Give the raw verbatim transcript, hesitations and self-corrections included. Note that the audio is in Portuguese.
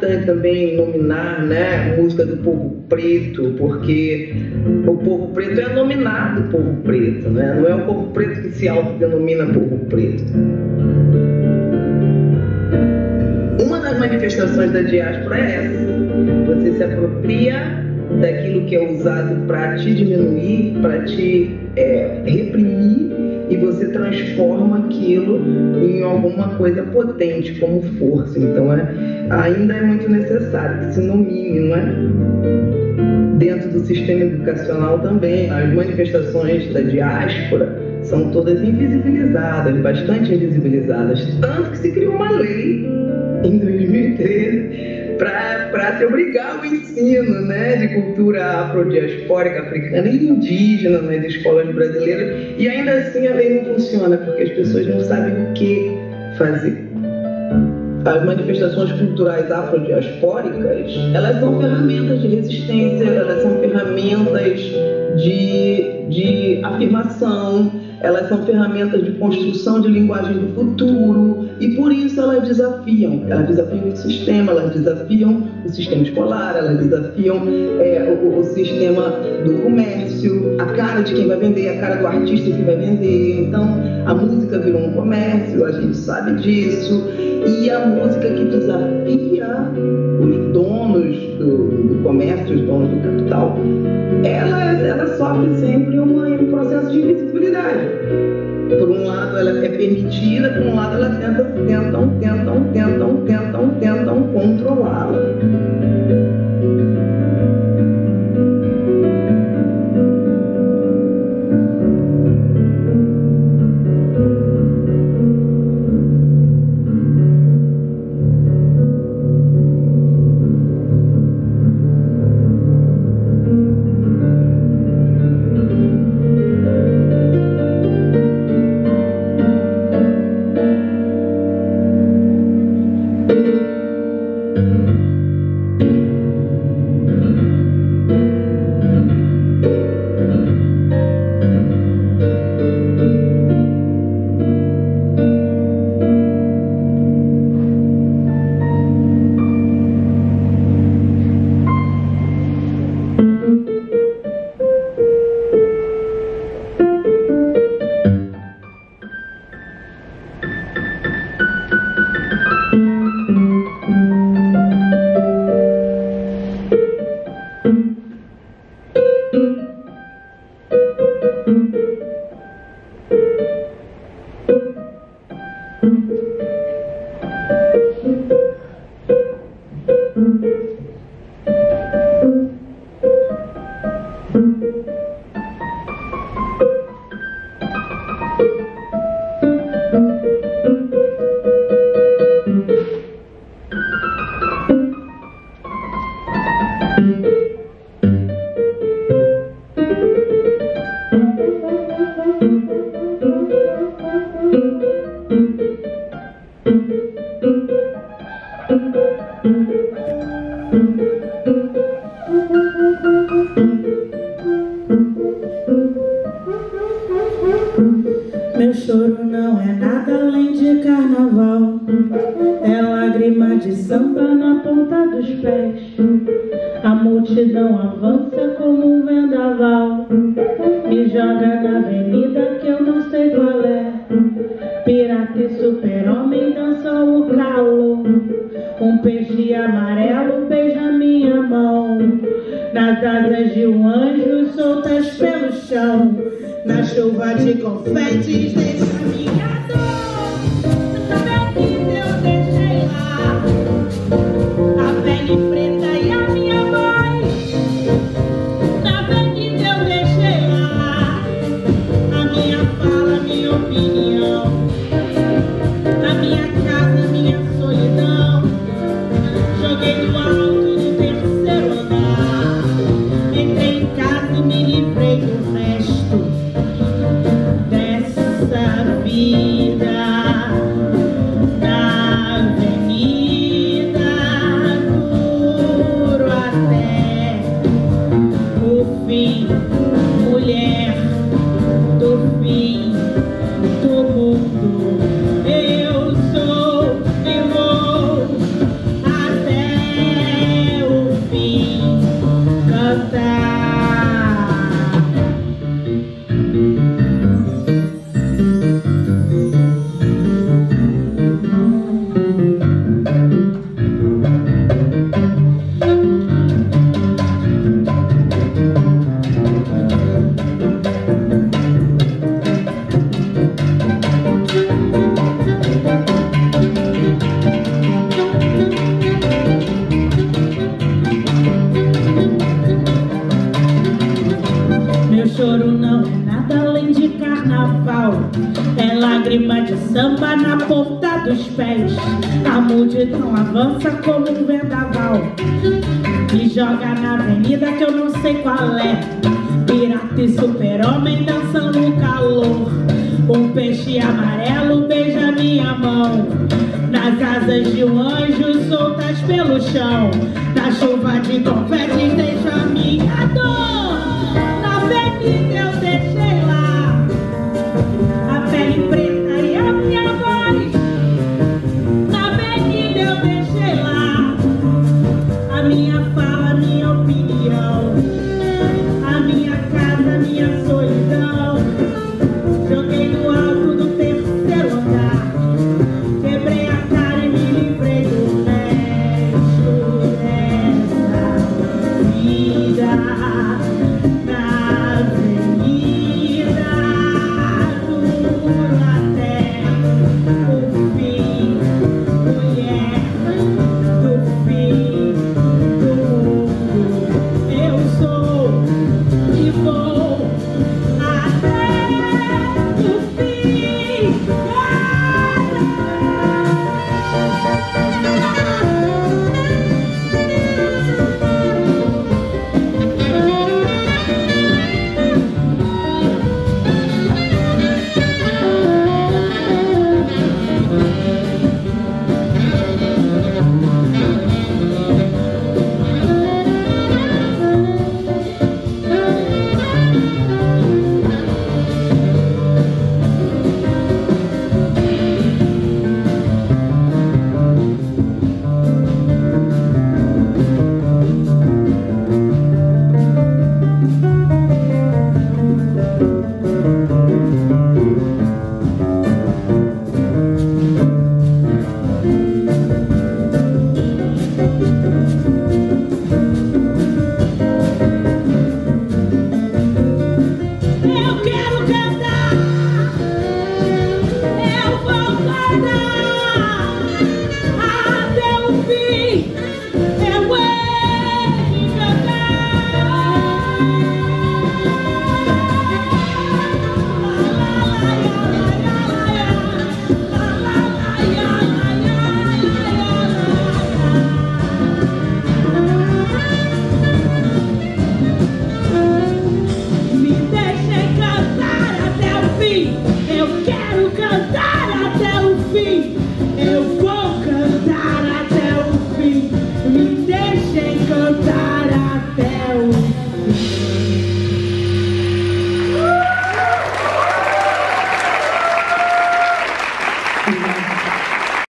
importante também nominar, né, a música do povo preto, porque o povo preto é nominado povo preto, né? Não é o povo preto que se autodenomina povo preto. Uma das manifestações da diáspora é essa: você se apropria daquilo que é usado para te diminuir, para te é, reprimir, e você transforma aquilo em alguma coisa potente, como força. Então, é, ainda é muito necessário que se nomine, não é? Dentro do sistema educacional também, as manifestações da diáspora são todas invisibilizadas, bastante invisibilizadas. Tanto que se criou uma lei em dois mil e treze para se obrigar ao ensino, né, de cultura afrodiaspórica africana e indígena nas escolas brasileiras, e ainda assim a lei não funciona, porque as pessoas não sabem o que fazer. As manifestações culturais afrodiaspóricas, elas são ferramentas de resistência, elas são ferramentas de, de afirmação, elas são ferramentas de construção de linguagem do futuro, e por isso elas desafiam, elas desafiam o sistema, elas desafiam o sistema escolar, elas desafiam é, o, o sistema do comércio, a cara de quem vai vender, a cara do artista que vai vender. Então a música virou um comércio, a gente sabe disso, e a música que desafia os donos do, do comércio, os donos do capital, ela, ela sofre sempre uma, um processo de invisibilidade. Por um lado ela é permitida, por um lado ela tenta, tentam, tentam, tentam, tentam, tentam controlá-la. Meu choro não é nada além de carnaval, é lágrima de samba na ponta dos pés. A multidão avança como um vendaval, me joga na avenida que eu não sei qual é. Pirata e super-homem dançam o calor, um peixe amarelo beija minha mão, nas asas de um anjo soltas pelo chão, na chuva de confetes deixa minha dor. Sabe que eu deixei lá a pele preta e a minha mãe. Sabe que eu deixei lá a minha fala, a minha opinião, a minha casa, a minha solidão. Joguei do alto do terceiro andar, entrei em casa e me livrei do resto dessa vida. multidão avança como um vendaval, me joga na avenida que eu não sei qual é. Pirata e super-homem dançando no calor. Um peixe amarelo beija minha mão, nas asas de um anjo soltas pelo chão. Na chuva de confetes deixa a minha dor. Na avenida eu deixei lá a pele preta e a minha voz. Na avenida eu deixei lá a minha fala.